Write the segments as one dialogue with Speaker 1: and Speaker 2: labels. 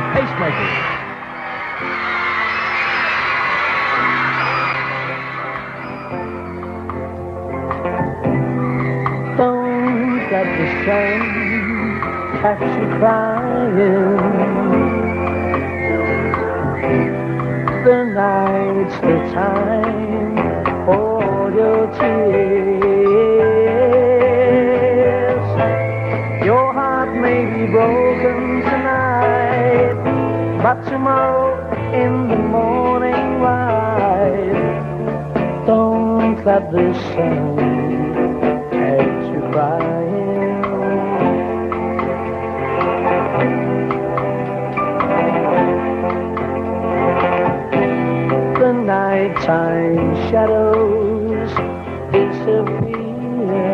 Speaker 1: Pacemakers. Don't let the sun catch you crying. The night's the time for your tears. Your heart may be broken tonight, but tomorrow in the morning light, don't let the sun catch you crying. The nighttime shadows disappear,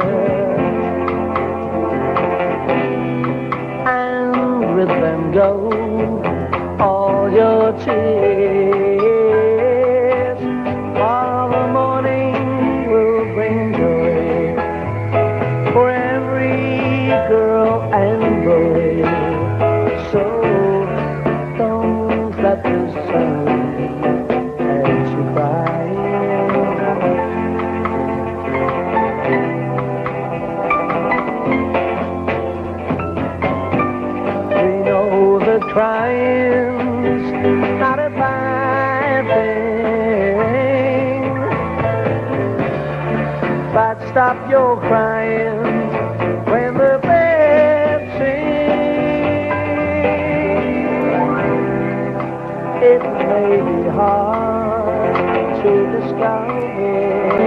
Speaker 1: and with them go all your tears. For the morning will bring joy for every girl and boy. So don't let the sun catch you crying. We know that crying's not a bad thing, but stop your crying when the birds sing. It may be hard to discover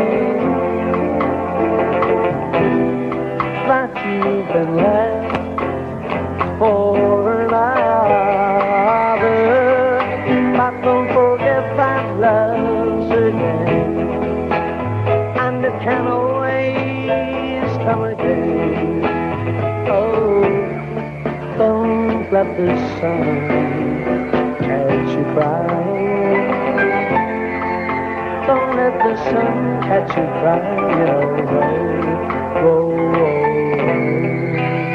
Speaker 1: that you've been left for another, but don't forget that love's a game, and it can always come again. Oh, don't let the sun catch you crying. Don't let the sun catch you crying. Oh, oh, oh, oh.